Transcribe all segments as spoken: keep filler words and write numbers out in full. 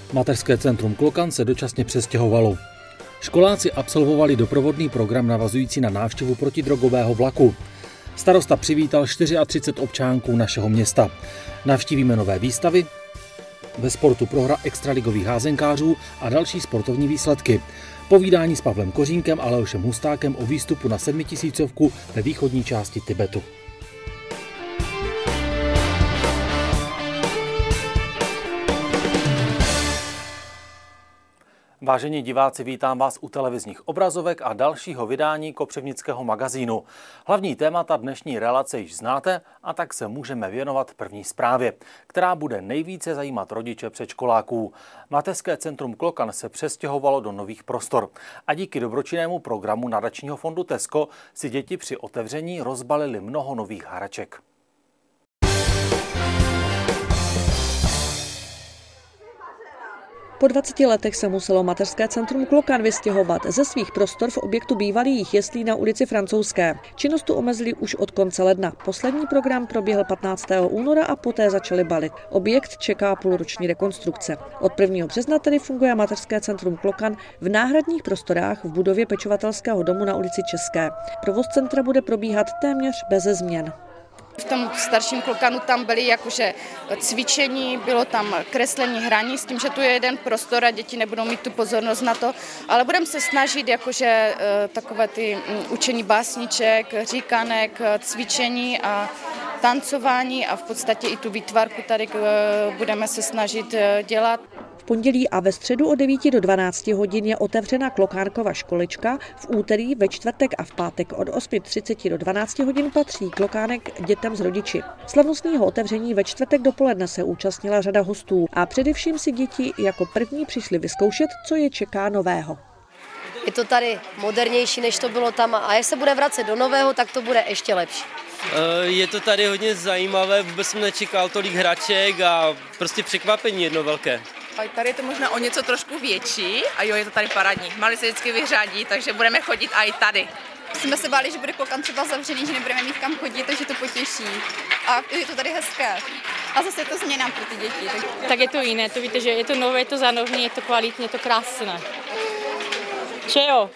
Mateřské centrum Klokan se dočasně přestěhovalo. Školáci absolvovali doprovodný program navazující na návštěvu protidrogového vlaku. Starosta přivítal třicet čtyři občánků našeho města. Navštívíme nové výstavy, ve sportu prohra extraligových házenkářů a další sportovní výsledky. Povídání s Pavlem Kořínkem a Leošem Hustákem o výstupu na sedmitisícovku ve východní části Tibetu. Vážení diváci, vítám vás u televizních obrazovek a dalšího vydání Kopřivnického magazínu. Hlavní témata dnešní relace již znáte, a tak se můžeme věnovat první zprávě, která bude nejvíce zajímat rodiče předškoláků. Mateřské centrum Klokan se přestěhovalo do nových prostor a díky dobročinnému programu nadačního fondu Tesco si děti při otevření rozbalili mnoho nových hraček. Po dvaceti letech se muselo Mateřské centrum Klokan vystěhovat ze svých prostor v objektu bývalých jeslí na ulici Francouzské. Činnost tu omezili už od konce ledna. Poslední program proběhl patnáctého února a poté začaly balit. Objekt čeká půlroční rekonstrukce. Od prvního března tedy funguje Mateřské centrum Klokan v náhradních prostorách v budově pečovatelského domu na ulici České. Provoz centra bude probíhat téměř beze změn. V tom starším Klokanu tam byly jakože cvičení, bylo tam kreslení, hraní, s tím, že tu je jeden prostor a děti nebudou mít tu pozornost na to, ale budeme se snažit jakože takové ty učení básniček, říkanek, cvičení a tancování a v podstatě i tu výtvarku tady budeme se snažit dělat. V pondělí a ve středu od devíti do dvanácti hodin je otevřena Klokánkova školička, v úterý, ve čtvrtek a v pátek od osmi třiceti do dvanácti hodin patří klokánek dětem s rodiči. Slavnostního otevření ve čtvrtek dopoledne se účastnila řada hostů a především si děti jako první přišli vyzkoušet, co je čeká nového. Je to tady modernější, než to bylo tam, a jak se bude vracet do nového, tak to bude ještě lepší. Je to tady hodně zajímavé, vůbec jsem nečekal tolik hraček a prostě překvapení jedno velké. Tady je to možná o něco trošku větší a jo, je to tady parádní. Mali se vždycky vyřádí, takže budeme chodit i tady. Jsme se báli, že bude Klokan třeba zavřený, že nebudeme mít kam chodit, takže to potěší. A je to tady hezké. A zase je to změna pro ty děti. Tak, tak je to jiné, to víte, že je to nové, je to zánovné, je to kvalitní, je to krásné. Že jo?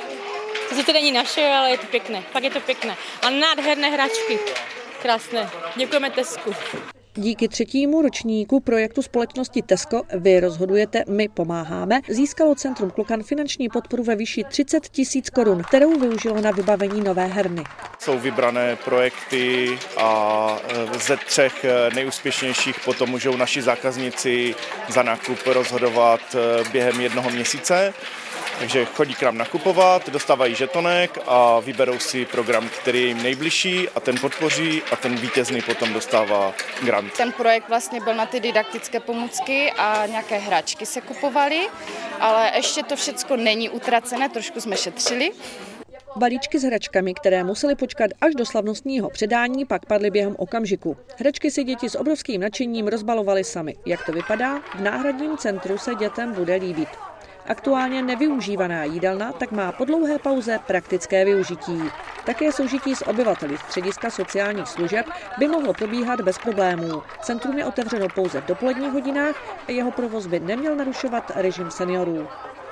To sice není naše, ale je to pěkné, pak je to pěkné. A nádherné hračky, krásné. Děkujeme Tesku. Díky třetímu ročníku projektu společnosti Tesco Vy rozhodujete, my pomáháme, získalo centrum Klokan finanční podporu ve výši třicet tisíc korun, kterou využilo na vybavení nové herny. Jsou vybrané projekty a ze třech nejúspěšnějších potom můžou naši zákazníci za nákup rozhodovat během jednoho měsíce. Takže chodí k nám nakupovat, dostávají žetonek a vyberou si program, který je jim nejbližší, a ten podpoří a ten vítězný potom dostává grant. Ten projekt vlastně byl na ty didaktické pomůcky a nějaké hračky se kupovaly, ale ještě to všecko není utracené, trošku jsme šetřili. Balíčky s hračkami, které museli počkat až do slavnostního předání, pak padly během okamžiku. Hračky si děti s obrovským nadšením rozbalovaly sami. Jak to vypadá? V náhradním centru se dětem bude líbit. Aktuálně nevyužívaná jídelna tak má po dlouhé pauze praktické využití. Také soužití s obyvateli střediska sociálních služeb by mohlo probíhat bez problémů. Centrum je otevřeno pouze v dopoledních hodinách a jeho provoz by neměl narušovat režim seniorů.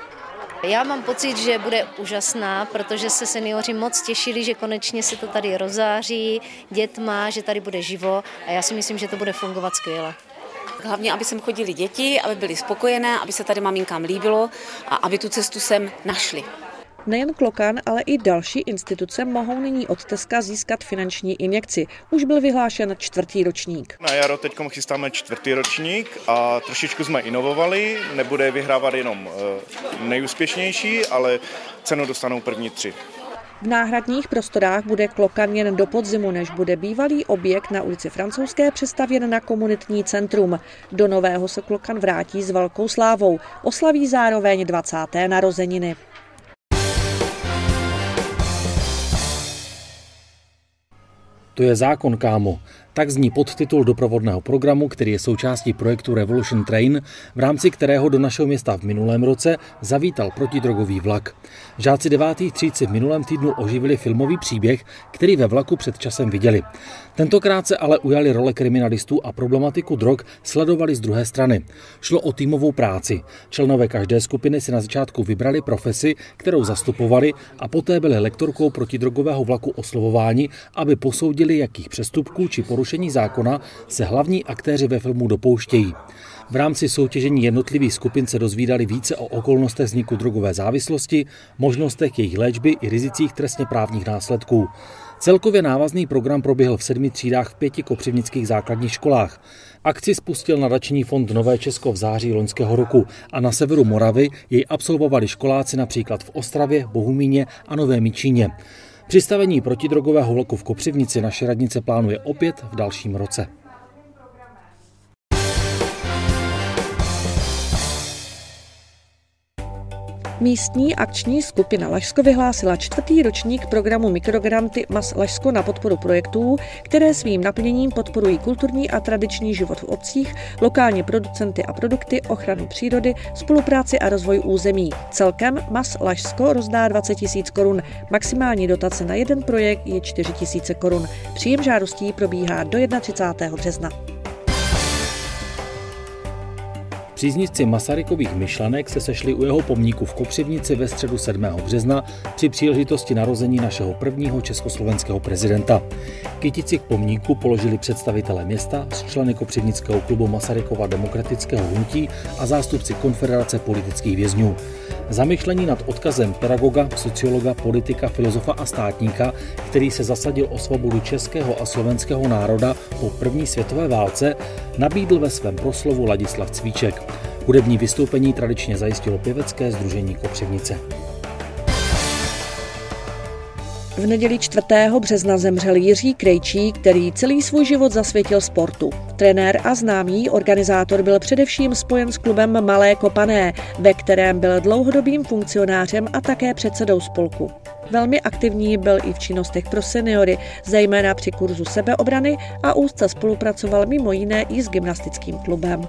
Já mám pocit, že bude úžasná, protože se seniori moc těšili, že konečně se to tady rozáří dětma, že tady bude živo, a já si myslím, že to bude fungovat skvěle. Hlavně, aby sem chodili děti, aby byli spokojené, aby se tady maminkám líbilo a aby tu cestu sem našli. Nejen Klokan, ale i další instituce mohou nyní od Teska získat finanční injekci. Už byl vyhlášen čtvrtý ročník. Na jaro teď chystáme čtvrtý ročník a trošičku jsme inovovali. Nebude vyhrávat jenom nejúspěšnější, ale cenu dostanou první tři. V náhradních prostorách bude Klokan jen do podzimu, než bude bývalý objekt na ulici Francouzské přestavěn na komunitní centrum. Do nového se Klokan vrátí s velkou slávou. Oslaví zároveň dvacáté narozeniny. To je zákon, kámo. Tak zní podtitul doprovodného programu, který je součástí projektu Revolution Train, v rámci kterého do našeho města v minulém roce zavítal protidrogový vlak. Žáci devátých tříd si v minulém týdnu oživili filmový příběh, který ve vlaku před časem viděli. Tentokrát se ale ujali role kriminalistů a problematiku drog sledovali z druhé strany. Šlo o týmovou práci. Členové každé skupiny si na začátku vybrali profesi, kterou zastupovali, a poté byli lektorkou protidrogového vlaku oslovováni, aby posoudili, jakých přestupků či porušení zákona se hlavní aktéři ve filmu dopouštějí. V rámci soutěžení jednotlivých skupin se dozvídali více o okolnostech vzniku drogové závislosti, možnostech jejich léčby i rizicích trestně právních následků. Celkově návazný program proběhl v sedmi třídách v pěti kopřivnických základních školách. Akci spustil nadační fond Nové Česko v září loňského roku a na severu Moravy jej absolvovali školáci například v Ostravě, Bohumíně a Novém Jičíně. Přistavení protidrogového vlaku v Kopřivnici naše radnice plánuje opět v dalším roce. Místní akční skupina Lašsko vyhlásila čtvrtý ročník programu Mikrogranty M A S Lašsko na podporu projektů, které svým naplněním podporují kulturní a tradiční život v obcích, lokální producenty a produkty, ochranu přírody, spolupráci a rozvoj území. Celkem M A S Lašsko rozdá dvacet tisíc korun. Maximální dotace na jeden projekt je čtyři tisíce korun. Příjem žádostí probíhá do třicátého prvního března. Příznivci Masarykových myšlenek se sešli u jeho pomníku v Kopřivnici ve středu sedmého března při příležitosti narození našeho prvního československého prezidenta. Kytici k pomníku položili představitelé města s členy Kopřivnického klubu Masarykova demokratického hnutí a zástupci Konfederace politických vězňů. Zamyšlení nad odkazem pedagoga, sociologa, politika, filozofa a státníka, který se zasadil o svobodu českého a slovenského národa po první světové válce, nabídl ve svém proslovu Ladislav Cvíček. Hudební vystoupení tradičně zajistilo pěvecké sdružení Kopřivnice. V neděli čtvrtého března zemřel Jiří Krejčí, který celý svůj život zasvětil sportu. Trenér a známý organizátor byl především spojen s klubem Malé Kopané, ve kterém byl dlouhodobým funkcionářem a také předsedou spolku. Velmi aktivní byl i v činnostech pro seniory, zejména při kurzu sebeobrany, a úzce spolupracoval mimo jiné i s gymnastickým klubem.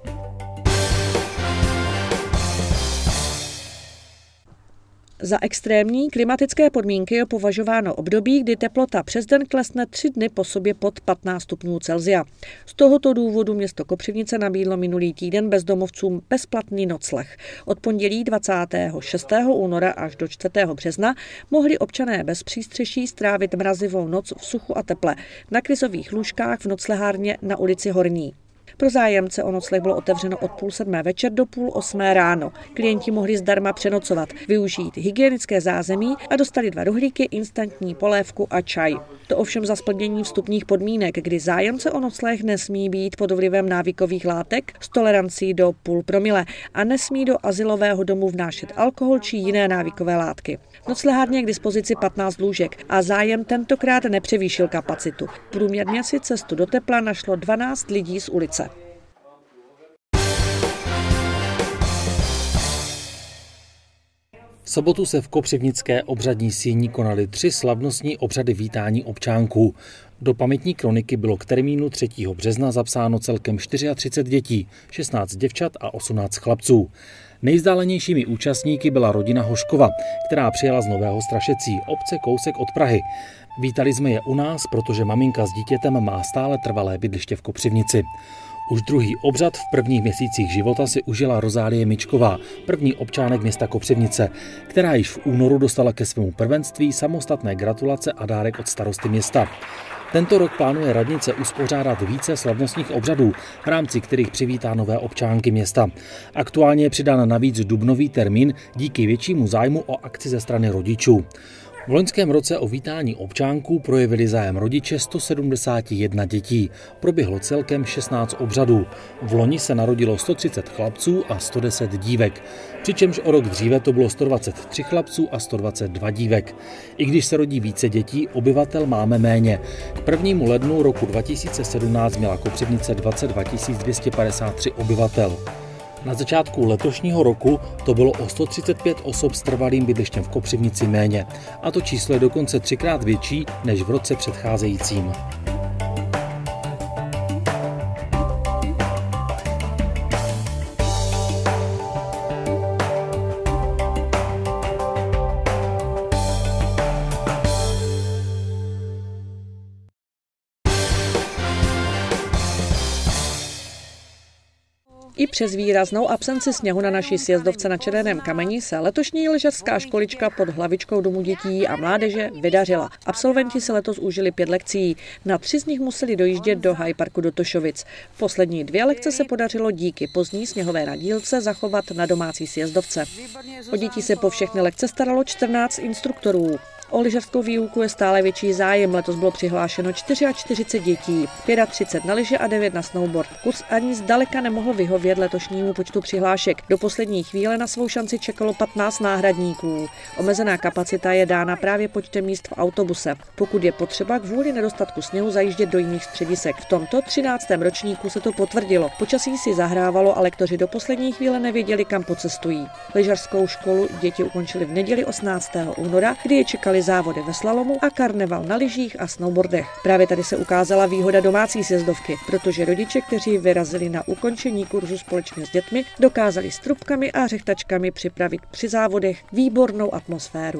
Za extrémní klimatické podmínky je považováno období, kdy teplota přes den klesne tři dny po sobě pod patnáct stupňů Celsia. Z tohoto důvodu město Kopřivnice nabídlo minulý týden bezdomovcům bezplatný nocleh. Od pondělí dvacátého šestého února až do čtvrtého března mohli občané bez přístřeší strávit mrazivou noc v suchu a teple na krizových lůžkách v noclehárně na ulici Horní. Pro zájemce o nocleh bylo otevřeno od půl sedmé večer do půl osmé ráno. Klienti mohli zdarma přenocovat, využít hygienické zázemí a dostali dva rohlíky, instantní polévku a čaj. To ovšem za splnění vstupních podmínek, kdy zájemce o nocleh nesmí být pod vlivem návykových látek s tolerancí do půl promile a nesmí do azylového domu vnášet alkohol či jiné návykové látky. Noclehárně je k dispozici patnáct lůžek a zájem tentokrát nepřevýšil kapacitu. Průměrně si cestu do tepla našlo dvanáct lidí z ulice. V sobotu se v Kopřivnické obřadní síni konaly tři slavnostní obřady vítání občánků. Do pamětní kroniky bylo k termínu třetího března zapsáno celkem třicet čtyři dětí, šestnáct děvčat a osmnáct chlapců. Nejvzdálenějšími účastníky byla rodina Hoškova, která přijela z Nového Strašecí, obce kousek od Prahy. Vítali jsme je u nás, protože maminka s dítětem má stále trvalé bydliště v Kopřivnici. Už druhý obřad v prvních měsících života si užila Rozálie Mičková, první občánek města Kopřivnice, která již v únoru dostala ke svému prvenství samostatné gratulace a dárek od starosty města. Tento rok plánuje radnice uspořádat více slavnostních obřadů, v rámci kterých přivítá nové občánky města. Aktuálně je přidán navíc dubnový termín díky většímu zájmu o akci ze strany rodičů. V loňském roce o vítání občánků projevili zájem rodiče sto sedmdesát jedna dětí. Proběhlo celkem šestnáct obřadů. V loni se narodilo sto třicet chlapců a sto deset dívek. Přičemž o rok dříve to bylo sto dvacet tři chlapců a sto dvacet dva dívek. I když se rodí více dětí, obyvatel máme méně. K prvnímu lednu roku dva tisíce sedmnáct měla Kopřivnice dvacet dva tisíc dvě stě padesát tři obyvatel. Na začátku letošního roku to bylo o sto třicet pět osob s trvalým bydlištěm v Kopřivnici méně. A to číslo je dokonce třikrát větší než v roce předcházejícím. I přes výraznou absenci sněhu na naší sjezdovce na Červeném kameni se letošní lyžařská školička pod hlavičkou Domu dětí a mládeže vydařila. Absolventi se letos užili pět lekcí. Na tři z nich museli dojíždět do Hyparku do Tošovic. Poslední dvě lekce se podařilo díky pozdní sněhové nadílce zachovat na domácí sjezdovce. O děti se po všechny lekce staralo čtrnáct instruktorů. O lyžařskou výuku je stále větší zájem. Letos bylo přihlášeno čtyřicet čtyři dětí, třicet pět na lyže a devět na snowboard. Kurz ani zdaleka nemohl vyhovět letošnímu počtu přihlášek. Do poslední chvíle na svou šanci čekalo patnáct náhradníků. Omezená kapacita je dána právě počtem míst v autobuse. Pokud je potřeba kvůli nedostatku sněhu zajíždět do jiných středisek. V tomto třináctém ročníku se to potvrdilo. Počasí si zahrávalo a lektoři do poslední chvíle nevěděli, kam pocestují. Lyžařskou školu děti ukončili v neděli osmnáctého února, kdy je čekali závody ve slalomu a karneval na lyžích a snowboardech. Právě tady se ukázala výhoda domácí sjezdovky, protože rodiče, kteří vyrazili na ukončení kurzu společně s dětmi, dokázali s trubkami a řechtačkami připravit při závodech výbornou atmosféru.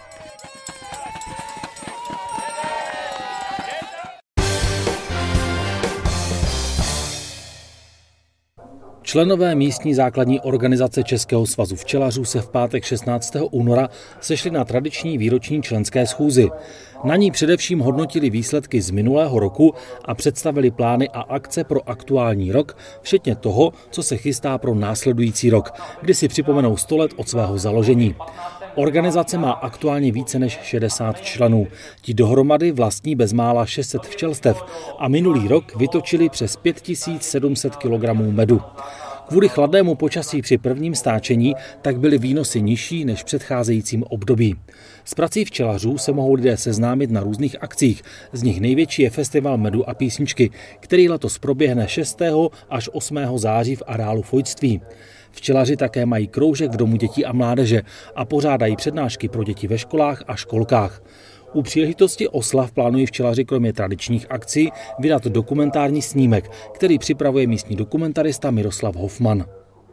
Členové místní základní organizace Českého svazu včelařů se v pátek šestnáctého února sešli na tradiční výroční členské schůzi. Na ní především hodnotili výsledky z minulého roku a představili plány a akce pro aktuální rok, včetně toho, co se chystá pro následující rok, kdy si připomenou sto let od svého založení. Organizace má aktuálně více než šedesát členů. Ti dohromady vlastní bezmála šest set včelstev a minulý rok vytočili přes pět tisíc sedm set kilogramů medu. Kvůli chladnému počasí při prvním stáčení tak byly výnosy nižší než v předcházejícím období. S prací včelařů se mohou lidé seznámit na různých akcích. Z nich největší je festival medu a písničky, který letos proběhne šestého až osmého září v areálu Fojtství. Včelaři také mají kroužek v Domu dětí a mládeže a pořádají přednášky pro děti ve školách a školkách. U příležitosti oslav plánují včelaři kromě tradičních akcí vydat dokumentární snímek, který připravuje místní dokumentarista Miroslav Hofman.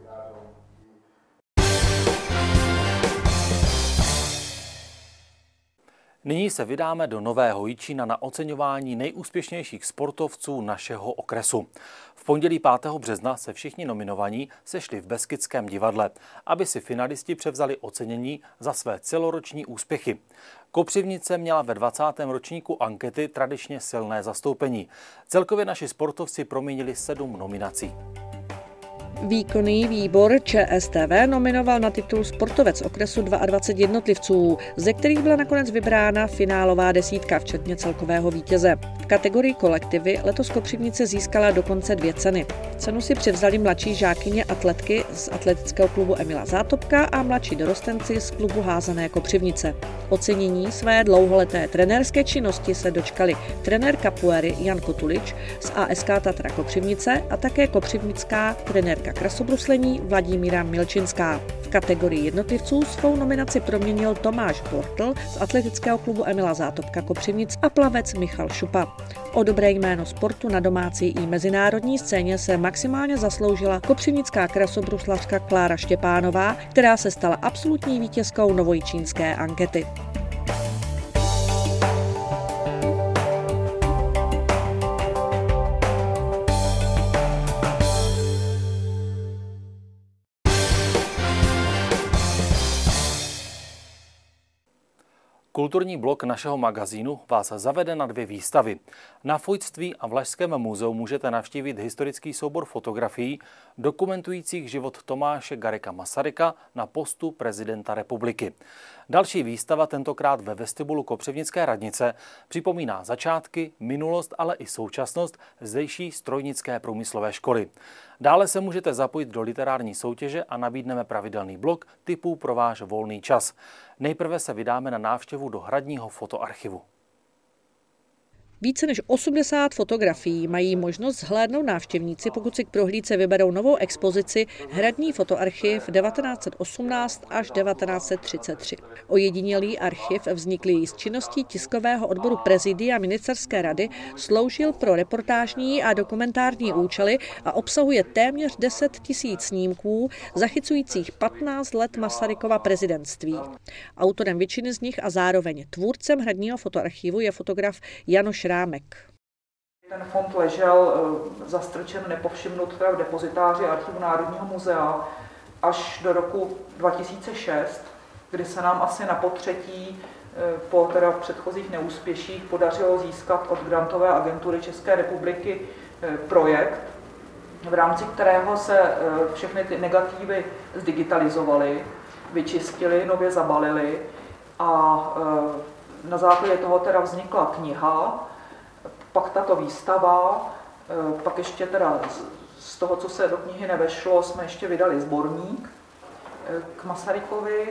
Nyní se vydáme do Nového Jičína na oceňování nejúspěšnějších sportovců našeho okresu. V pondělí pátého března se všichni nominovaní sešli v Beskydském divadle, aby si finalisti převzali ocenění za své celoroční úspěchy. Kopřivnice měla ve dvacátém ročníku ankety tradičně silné zastoupení. Celkově naši sportovci proměnili sedm nominací. Výkonný výbor ČSTV nominoval na titul Sportovec okresu dvacet dva jednotlivců, ze kterých byla nakonec vybrána finálová desítka, včetně celkového vítěze. V kategorii kolektivy letos Kopřivnice získala dokonce dvě ceny. Cenu si převzali mladší žákyně atletky z atletického klubu Emila Zátopka a mladší dorostenci z klubu Házané Kopřivnice. Ocenění své dlouholeté trenérské činnosti se dočkali trenér kapuéry Jan Kotulič z A S K Tatra Kopřivnice a také kopřivnická trenérka krasobruslení Vladimíra Milčinská. V kategorii jednotlivců svou nominaci proměnil Tomáš Bortl z atletického klubu Emila Zátopka Kopřivnic a plavec Michal Šupa. O dobré jméno sportu na domácí i mezinárodní scéně se maximálně zasloužila kopřivnická krasobruslařka Klára Štěpánová, která se stala absolutní vítězkou novojičínské ankety. Kulturní blok našeho magazínu vás zavede na dvě výstavy. Na Fojtství a Vlašském muzeu můžete navštívit historický soubor fotografií dokumentujících život Tomáše Garrigua Masaryka na postu prezidenta republiky. Další výstava, tentokrát ve vestibulu Kopřivnické radnice, připomíná začátky, minulost, ale i současnost zdejší strojnické průmyslové školy. Dále se můžete zapojit do literární soutěže a nabídneme pravidelný blok tipů pro váš volný čas. Nejprve se vydáme na návštěvu do hradního fotoarchivu. Více než osmdesát fotografií mají možnost zhlédnout návštěvníci, pokud si k prohlídce vyberou novou expozici Hradní fotoarchiv devatenáct set osmnáct až devatenáct set třicet tři. Ojedinělý archiv vzniklý z činností tiskového odboru prezidia ministerské rady sloužil pro reportážní a dokumentární účely a obsahuje téměř deset tisíc snímků zachycujících patnáct let Masarykova prezidentství. Autorem většiny z nich a zároveň tvůrcem Hradního fotoarchivu je fotograf Janoš Rámek. Ten fond ležel zastrčen nepovšimnut v depozitáři Archivu Národního muzea až do roku dva tisíce šest, kdy se nám asi na potřetí po teda předchozích neúspěších podařilo získat od grantové agentury České republiky projekt, v rámci kterého se všechny ty negativy zdigitalizovaly, vyčistili, nově zabalili a na základě toho teda vznikla kniha, pak tato výstava, pak ještě teda z toho, co se do knihy nevešlo, jsme ještě vydali sborník k Masarykovi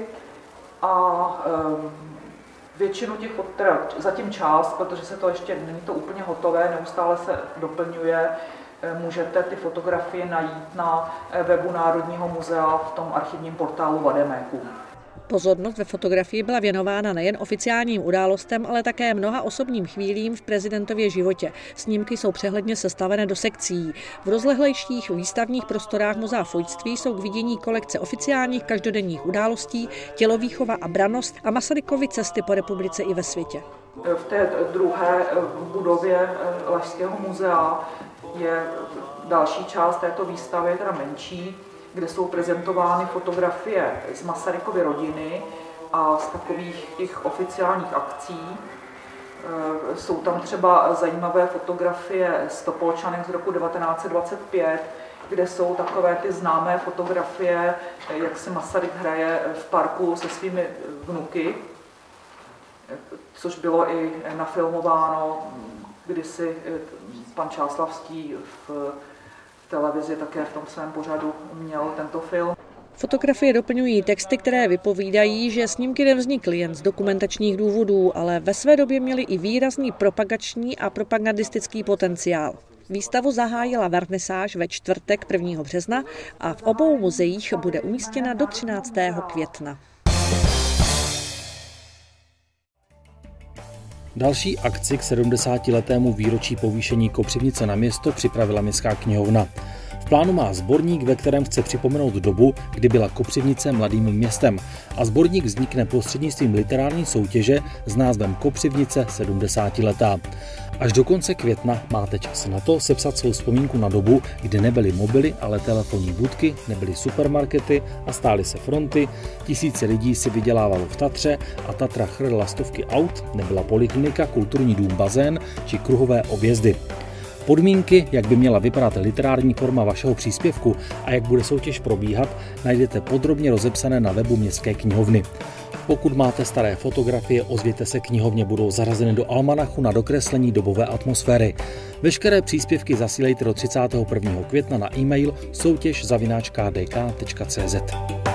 a většinu těch, teda zatím část, protože se to ještě není to úplně hotové, neustále se doplňuje, můžete ty fotografie najít na webu Národního muzea v tom archivním portálu Vademéku. Pozornost ve fotografii byla věnována nejen oficiálním událostem, ale také mnoha osobním chvílím v prezidentově životě. Snímky jsou přehledně sestavené do sekcí. V rozlehlejších výstavních prostorách Muzea Fojtství jsou k vidění kolekce oficiálních každodenních událostí, tělovýchova a brannost a Masarykovy cesty po republice i ve světě. V té druhé budově Lašského muzea je další část této výstavy, teda menší, kde jsou prezentovány fotografie z Masarykovy rodiny a z takových těch oficiálních akcí. Jsou tam třeba zajímavé fotografie z Topolčanek z roku devatenáct set dvacet pět, kde jsou takové ty známé fotografie, jak se Masaryk hraje v parku se svými vnuky, což bylo i nafilmováno kdysi pan Čáslavský v televizi také v tom svém pořadu měl tento film. Fotografie doplňují texty, které vypovídají, že snímky nevznikly jen z dokumentačních důvodů, ale ve své době měly i výrazný propagační a propagandistický potenciál. Výstavu zahájila vernisáž ve čtvrtek prvního března a v obou muzeích bude umístěna do třináctého května. Další akci k sedmdesátiletému výročí povýšení Kopřivnice na město připravila Městská knihovna. V plánu má sborník, ve kterém chce připomenout dobu, kdy byla Kopřivnice mladým městem. A sborník vznikne prostřednictvím literární soutěže s názvem Kopřivnice sedmdesátiletá. Až do konce května máte čas na to sepsat svou vzpomínku na dobu, kdy nebyly mobily, ale telefonní budky, nebyly supermarkety a stály se fronty, tisíce lidí si vydělávalo v Tatře a Tatra chrlila stovky aut, nebyla poliklinika, kulturní dům, bazén či kruhové objezdy. Podmínky, jak by měla vypadat literární forma vašeho příspěvku a jak bude soutěž probíhat, najdete podrobně rozepsané na webu Městské knihovny. Pokud máte staré fotografie, ozvěte se knihovně, budou zařazeny do almanachu na dokreslení dobové atmosféry. Veškeré příspěvky zasílejte do třicátého prvního května na e-mail soutěž zavináč k d k tečka c z.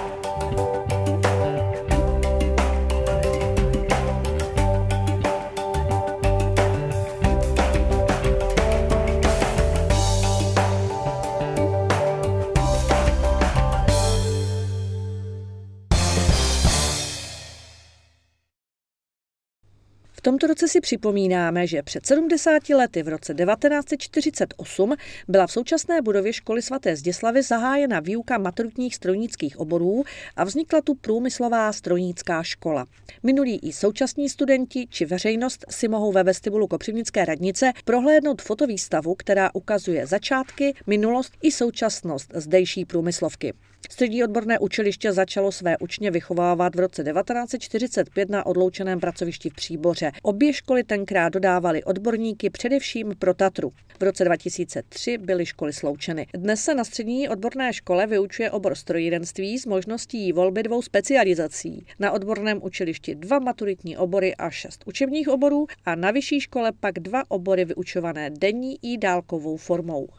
V tomto roce si připomínáme, že před sedmdesáti lety v roce devatenáct set čtyřicet osm byla v současné budově školy svaté Zděslavy zahájena výuka maturitních strojnických oborů a vznikla tu průmyslová strojnická škola. Minulí i současní studenti či veřejnost si mohou ve vestibulu Kopřivnické radnice prohlédnout fotovýstavu, která ukazuje začátky, minulost i současnost zdejší průmyslovky. Střední odborné učiliště začalo své učně vychovávat v roce devatenáct set čtyřicet pět na odloučeném pracovišti v Příboře. Obě školy tenkrát dodávaly odborníky především pro Tatru. V roce dva tisíce tři byly školy sloučeny. Dnes se na střední odborné škole vyučuje obor strojírenství s možností volby dvou specializací. Na odborném učilišti dva maturitní obory a šest učebních oborů a na vyšší škole pak dva obory vyučované denní i dálkovou formou.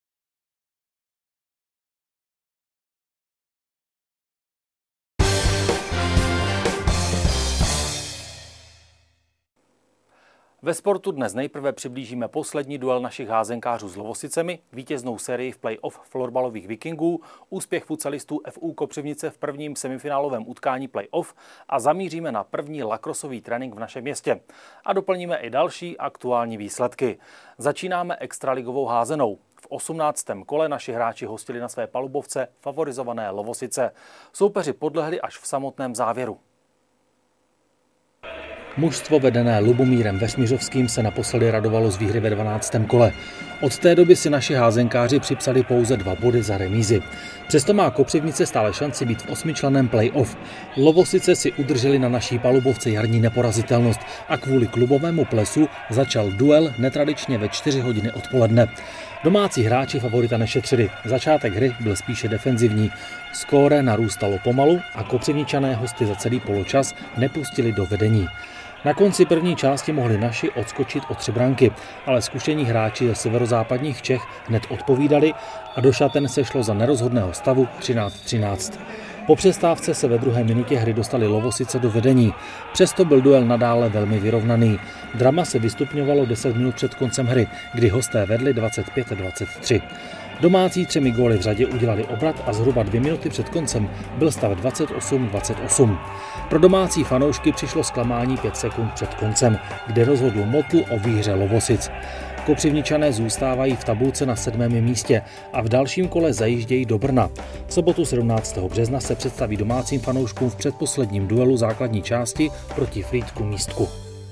Ve sportu dnes nejprve přiblížíme poslední duel našich házenkářů s Lovosicemi, vítěznou sérii v play-off florbalových Vikingů, úspěch futsalistů F U Kopřivnice v prvním semifinálovém utkání play-off a zamíříme na první lakrosový trénink v našem městě. A doplníme i další aktuální výsledky. Začínáme extraligovou házenou. V osmnáctém kole naši hráči hostili na své palubovce favorizované Lovosice. Soupeři podlehli až v samotném závěru. Mužstvo vedené Lubomírem Veřmiřovským se naposledy radovalo z výhry ve dvanáctém kole. Od té doby si naši házenkáři připsali pouze dva body za remízy. Přesto má Kopřivnice stále šanci být v osmičlenném play-off. Lovosice si udrželi na naší palubovce jarní neporazitelnost a kvůli klubovému plesu začal duel netradičně ve čtyři hodiny odpoledne. Domácí hráči favorita nešetřili. Začátek hry byl spíše defenzivní. Skóre narůstalo pomalu a Kopřivničané hosty za celý poločas nepustili do vedení. Na konci první části mohli naši odskočit o tři branky, ale zkušení hráči ze severozápadních Čech hned odpovídali a do šaten se šlo za nerozhodného stavu třináct třináct. Po přestávce se ve druhé minutě hry dostali Lovosice do vedení. Přesto byl duel nadále velmi vyrovnaný. Drama se vystupňovalo deset minut před koncem hry, kdy hosté vedli dvacet pět dvacet tři. Domácí třemi góly v řadě udělali obrat a zhruba dvě minuty před koncem byl stav dvacet osm dvacet osm. Pro domácí fanoušky přišlo zklamání pět sekund před koncem, kde rozhodl Motl o výhře Lovosic. Kopřivničané zůstávají v tabulce na sedmém místě a v dalším kole zajíždějí do Brna. V sobotu sedmnáctého března se představí domácím fanouškům v předposledním duelu základní části proti Frýdku Místku.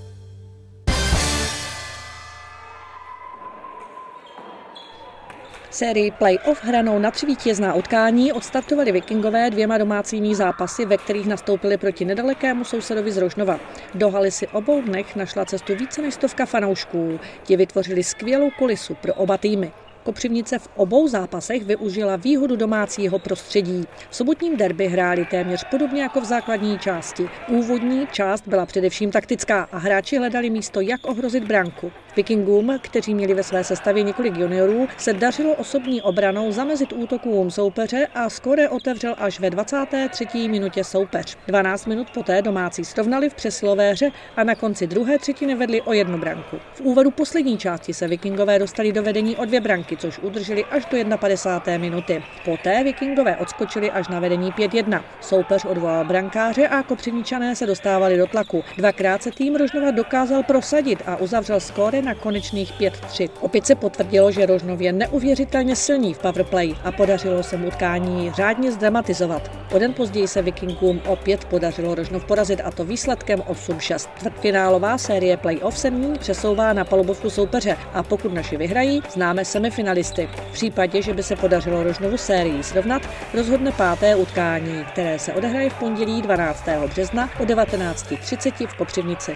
Sérii play-off hranou na tři vítězná utkání odstartovali Vikingové dvěma domácími zápasy, ve kterých nastoupili proti nedalekému sousedovi z Rožnova. Do haly si obou dnech našla cestu více než stovka fanoušků. Ti vytvořili skvělou kulisu pro oba týmy. Kopřivnice v obou zápasech využila výhodu domácího prostředí. V sobotním derby hráli téměř podobně jako v základní části. Úvodní část byla především taktická a hráči hledali místo, jak ohrozit branku. Vikingům, kteří měli ve své sestavě několik juniorů, se dařilo osobní obranou zamezit útokům soupeře a skóre otevřel až ve dvacáté třetí minutě soupeř. dvanáct minut poté domácí srovnali v přesilové hře a na konci druhé třetiny vedli o jednu branku. V úvodu poslední části se Vikingové dostali do vedení o dvě branky, což udrželi až do padesáté první minuty. Poté Vikingové odskočili až na vedení pět jedna. Soupeř odvolal brankáře a Kopřivničané se dostávali do tlaku. Dvakrát se tým Rožnova dokázal prosadit a uzavřel skóre na konečných pět tři. Opět se potvrdilo, že Rožnov je neuvěřitelně silný v powerplay a podařilo se mu utkání řádně zdramatizovat. O den později se Vikingům opět podařilo Rožnov porazit, a to výsledkem osm šest. Čtvrtfinálová série play-off se nyní přesouvá na palubovku soupeře a pokud naši vyhrají, známe semifinalisty. V případě, že by se podařilo Rožnovu sérii srovnat, rozhodne páté utkání, které se odehraje v pondělí dvanáctého března o devatenáct třicet v Kopřivnici.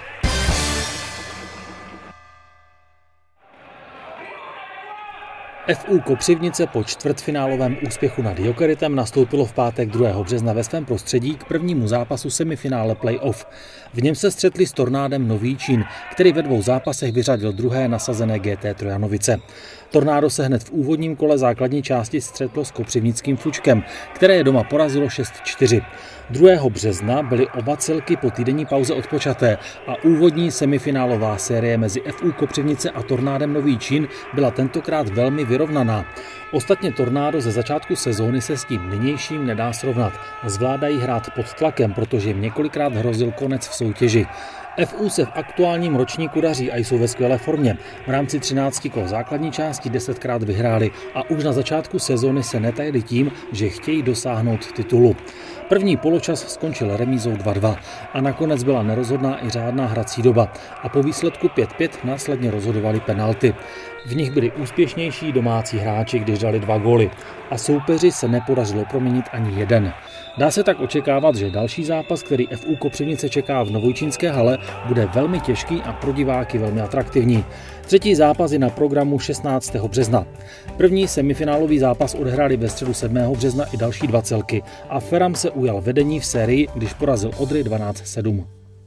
F U Kopřivnice po čtvrtfinálovém úspěchu nad Jokerytem nastoupilo v pátek druhého března ve svém prostředí k prvnímu zápasu semifinále play-off. V něm se střetli s Tornádem Nový Čín, který ve dvou zápasech vyřadil druhé nasazené G T Trojanovice. Tornádo se hned v úvodním kole základní části střetlo s kopřivnickým Fučkem, které je doma porazilo šest čtyři. druhého března byly oba celky po týdenní pauze odpočaté a úvodní semifinálová série mezi F U Kopřivnice a Tornádem Nový Čín byla tentokrát velmi vyrovnaná. Ostatně Tornádo ze začátku sezóny se s tím nynějším nedá srovnat. Zvládají hrát pod tlakem, protože jim několikrát hrozil konec v soutěži. F U se v aktuálním ročníku daří a jsou ve skvělé formě. V rámci třinácti kol základní části desetkrát vyhráli a už na začátku sezóny se netajili tím, že chtějí dosáhnout titulu. První poločas skončil remízou dva dva a nakonec byla nerozhodná i řádná hrací doba a po výsledku pět pět následně rozhodovali penalty. V nich byli úspěšnější domácí hráči, když dali dva góly a soupeři se nepodařilo proměnit ani jeden. Dá se tak očekávat, že další zápas, který F U Kopřivnice čeká v Novojčínské hale, bude velmi těžký a pro diváky velmi atraktivní. Třetí zápas je na programu šestnáctého března. První semifinálový zápas odehráli ve středu sedmého března i další dva celky a Feram se ujal vedení v sérii, když porazil Odry dvanáct sedm.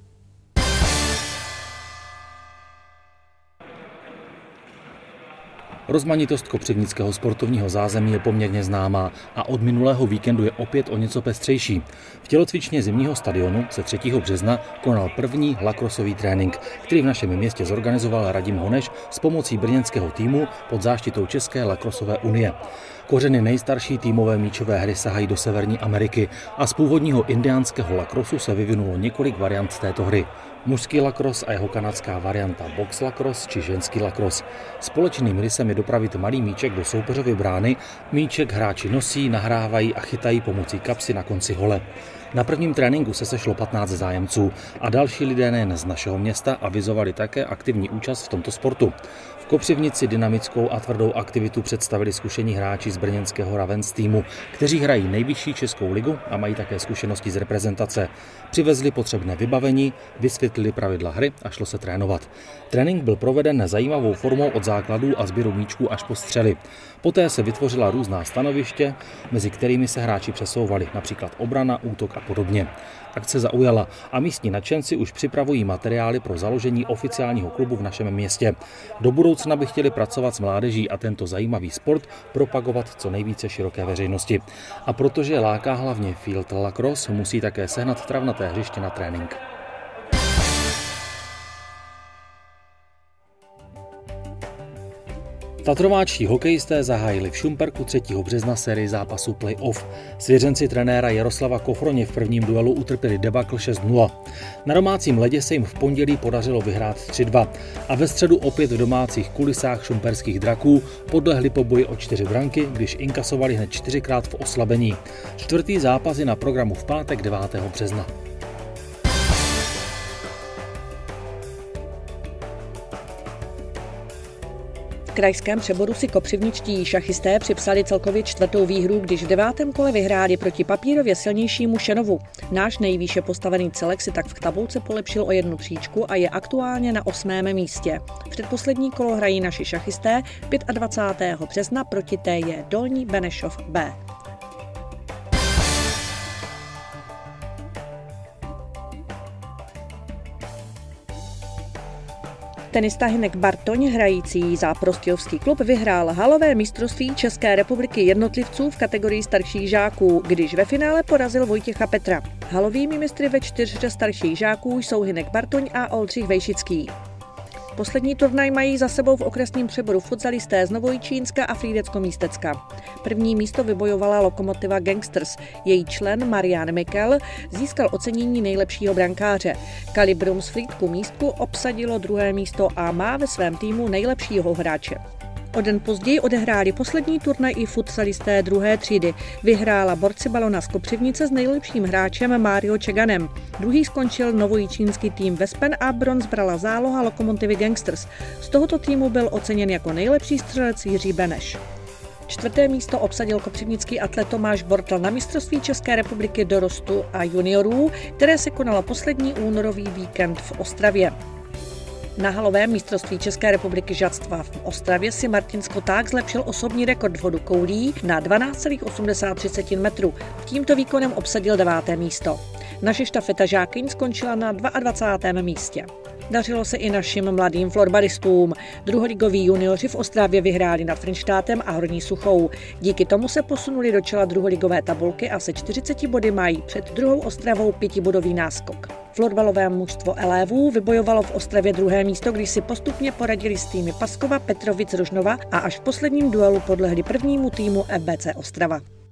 Rozmanitost kopřivnického sportovního zázemí je poměrně známá a od minulého víkendu je opět o něco pestřejší. V tělocvičně zimního stadionu se třetího března konal první lakrosový trénink, který v našem městě zorganizoval Radim Honeš s pomocí brněnského týmu pod záštitou České lakrosové unie. Kořeny nejstarší týmové míčové hry sahají do Severní Ameriky a z původního indiánského lacrossu se vyvinulo několik variant této hry. Mužský lacrosse a jeho kanadská varianta box lacrosse či ženský lacrosse. Společným rysem je dopravit malý míček do soupeřovy brány. Míček hráči nosí, nahrávají a chytají pomocí kapsy na konci hole. Na prvním tréninku se sešlo patnáct zájemců a další lidé nejen z našeho města avizovali také aktivní účast v tomto sportu. V Kopřivnici dynamickou a tvrdou aktivitu představili zkušení hráči z brněnského Ravens týmu, kteří hrají nejvyšší českou ligu a mají také zkušenosti z reprezentace. Přivezli potřebné vybavení, vysvětlili pravidla hry a šlo se trénovat. Trénink byl proveden zajímavou formou od základů a sběru míčků až po střely. Poté se vytvořila různá stanoviště, mezi kterými se hráči přesouvali, například obrana, útok a podobně. Akce zaujala a místní nadšenci už připravují materiály pro založení oficiálního klubu v našem městě. Do budoucna by chtěli pracovat s mládeží a tento zajímavý sport propagovat co nejvíce široké veřejnosti. A protože láká hlavně field lacrosse, musí také sehnat travnaté hřiště na trénink. Tatrováčtí hokejisté zahájili v Šumperku třetího března sérii zápasů play-off. Svěřenci trenéra Jaroslava Kofroně v prvním duelu utrpěli debakl šest nula. Na domácím ledě se jim v pondělí podařilo vyhrát tři dva a ve středu opět v domácích kulisách šumperských draků podlehli po boji o čtyři branky, když inkasovali hned čtyřikrát v oslabení. Čtvrtý zápas je na programu v pátek devátého března. V krajském přeboru si kopřivničtí šachisté připsali celkově čtvrtou výhru, když v devátém kole vyhráli proti papírově silnějšímu Šenovu. Náš nejvýše postavený celek si tak v tabulce polepšil o jednu příčku a je aktuálně na osmém místě. Předposlední kolo hrají naši šachisté dvacátého pátého března proti T J Dolní Benešov B. Tenista Hynek Bartoň, hrající za Prostějovský klub, vyhrál halové mistrovství České republiky jednotlivců v kategorii starších žáků, když ve finále porazil Vojtěcha Petra. Halovými mistry ve čtyřhře starších žáků jsou Hynek Bartoň a Oldřich Vejšický. Poslední turnaj mají za sebou v okresním přeboru futsalisté z Novojičínska a Frýdecko-Místecka. První místo vybojovala Lokomotiva Gangsters. Její člen Marian Mikel získal ocenění nejlepšího brankáře. Kalibrum z Frýdku Místku obsadilo druhé místo a má ve svém týmu nejlepšího hráče. O den později odehráli poslední turnaj i futsalisté druhé třídy. Vyhrála borci balona z Kopřivnice s nejlepším hráčem Mário Čeganem. Druhý skončil novojičínský tým Vespen a bronz brala záloha Lokomotivy Gangsters. Z tohoto týmu byl oceněn jako nejlepší střelec Jiří Beneš. Čtvrté místo obsadil kopřivnický atlet Tomáš Bortl na mistrovství České republiky dorostu a juniorů, které se konalo poslední únorový víkend v Ostravě. Na halovém mistrovství České republiky žadstva v Ostravě si Martin Skoták zlepšil osobní rekord v hodu koulí na dvanáct celá osmdesát tři metru. Tímto výkonem obsadil deváté místo. Naše štafeta žákyň skončila na dvacátém druhém místě. Dařilo se i našim mladým florbalistům. Druholigoví junioři v Ostravě vyhráli nad Frenštátem a Horní Suchou. Díky tomu se posunuli do čela druholigové tabulky a se čtyřiceti body mají před druhou Ostravou pětibodový náskok. Florbalové mužstvo Elévů vybojovalo v Ostravě druhé místo, když si postupně poradili s týmy Paskova, Petrovic, Rožnova a až v posledním duelu podlehli prvnímu týmu F B C Ostrava.